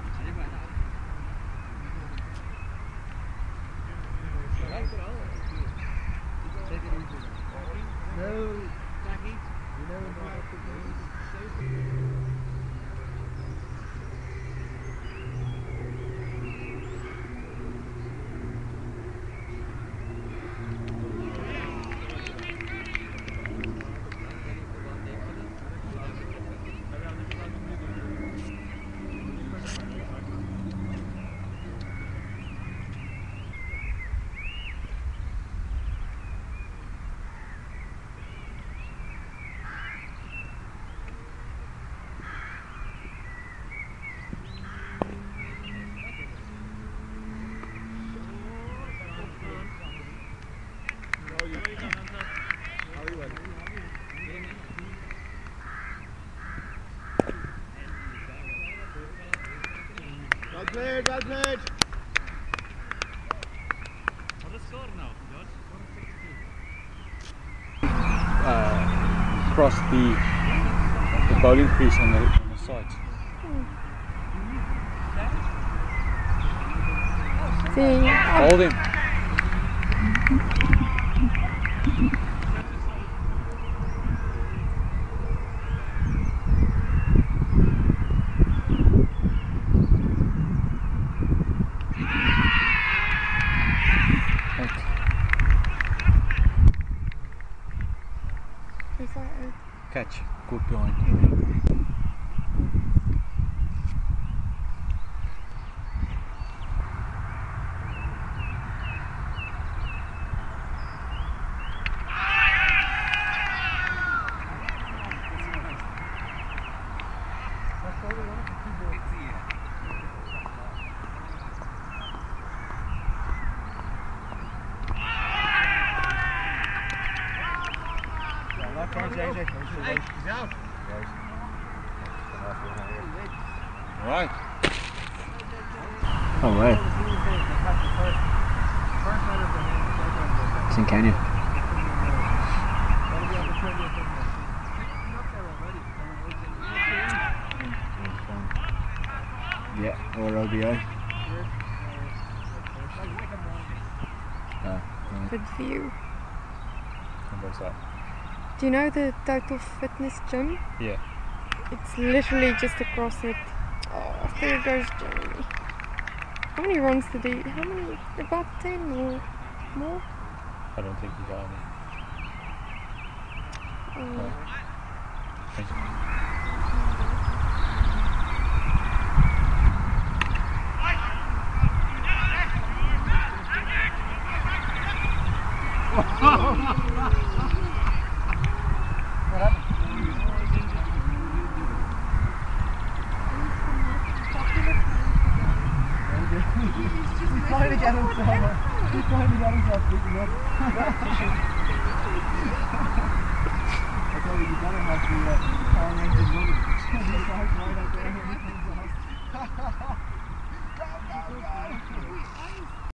Well played, well played. What's the score now, George? Across the bowling crease on the side. Hold him. Catch, good behind. Alright. Oh wow. It's in Kenya. Yeah, or OBI. Good view. What's that? Do you know the Total Fitness gym? Yeah. It's literally just across it. Oh, there goes Jeremy. How many runs did he? How many? About 10 or more? I don't think he got any. Oh. Thank you. He's trying to get himself beaten up. I told you, you better have the oriented running. He's right out there. Go, go, go!